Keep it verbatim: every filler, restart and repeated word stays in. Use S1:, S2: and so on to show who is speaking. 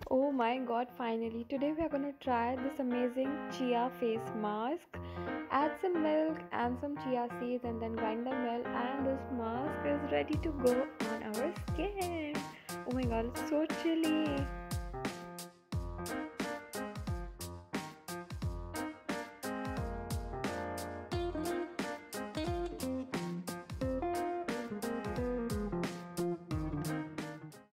S1: Oh my god, finally. Today we are gonna try this amazing chia face mask. Add some milk and some chia seeds and then grind them well, and this mask is ready to go on our skin. Oh my god, it's so chilly.